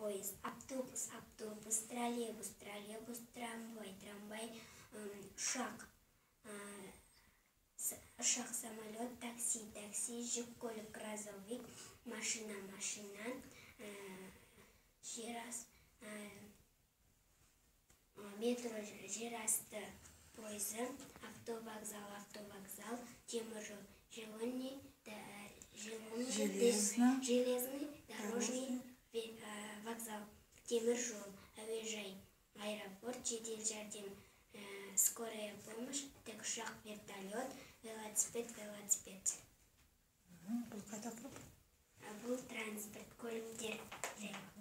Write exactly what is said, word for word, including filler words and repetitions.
поезд, автобус, автобус, троллейбус, троллейбус, трамвай, трамвай, ұшақ, ұшақ, самолет, такси, такси, жүк көлік, грузовик, машина, машина, метро, жерасты пойызы, автовокзал, автовокзал, теміржол, железный, железный, дорожный вокзал, теміржол, әуежай, аэропорт, жедел жәрдем, скорая помощь, тікұшақ, вертолет, велосипед, велосипед. Бұл қайда құрып? Бұл транспорт, көліктер.